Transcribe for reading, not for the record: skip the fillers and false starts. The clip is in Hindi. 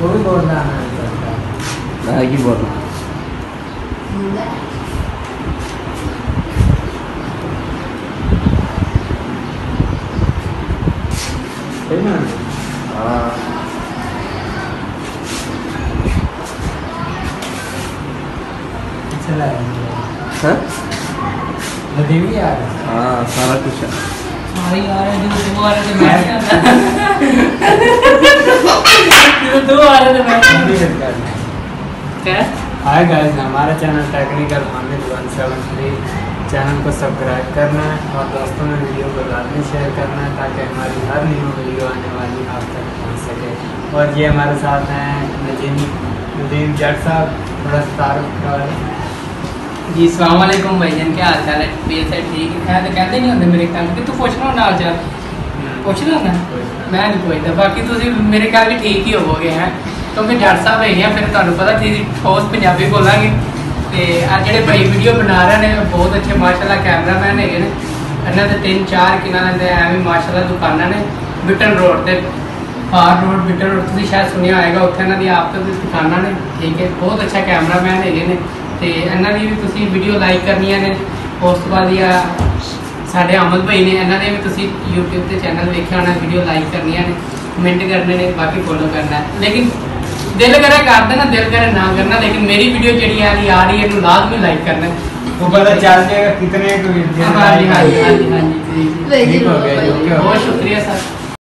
वो भी बोल रहा है की बोल रहा चला है लदीवी यार। हाँ सारा कुछ है। सारी यार जो दो आ रहे थे मैं जो दो आ रहे थे मैं क्या हाय गाइस, हमारा चैनल टेक्निकल हामिद 173 चैनल को सब्सक्राइब करना है और दोस्तों में वीडियो को लाजमी शेयर करना है ताकि हमारी हर न्यू वीडियो आने वाली आप तक पहुंच सके। और ये हमारे साथ हैं नदीम जट साहब, थोड़ा तारुफ कर। जी अस्सलाम वालेकुम भाईजान, क्या हाल चाल है? बेस है ठीक है तो कहते नहीं होंगे मेरे ख्याल कि तू पुछना होना हाल चाल पुछना होना मैं नहीं पुछता। बाकी तुम मेरे ख्याल भी ठीक ही होवोगे हैं क्योंकि जट साहब है फिर तुम्हें पता थी ठोस पंजाबी बोलांगे। तो जो भाई वीडियो बना रहे हैं बहुत अच्छे माशाल्लाह कैमरामैन है। इन्होंने 3-4 किना लेंगे एवं माशाल्लाह दुकाना ने बिटन रोड से फार रोड बिटन रोड तुम शायद सुनिया होगा उत्थे इन्हों आप दुकाना ने ठीक है। बहुत अच्छा कैमरामैन है तो इन्हों की भी तुम वीडियो लाइक करनी ने। उस बाद या साढ़े अमल भाई ने इन्होंने भी तुम यूट्यूब के चैनल देखा होना वीडियो लाइक करनी ने कमेंट करने ने बाकी फॉलो करना है। लेकिन दिल करे कर देना दिल करे ना करना लेकिन मेरी वीडियो जी आ रही है लाजमी लाइक करना वो पता चल जाएगा कितने हाँ जी हाँ जी हाँ जी हाँ जी बहुत शुक्रिया सर।